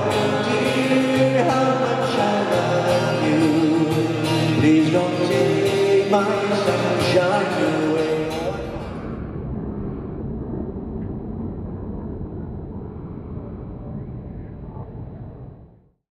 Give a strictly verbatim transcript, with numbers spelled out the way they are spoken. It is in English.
dear, how much I love you. Please don't take my sunshine.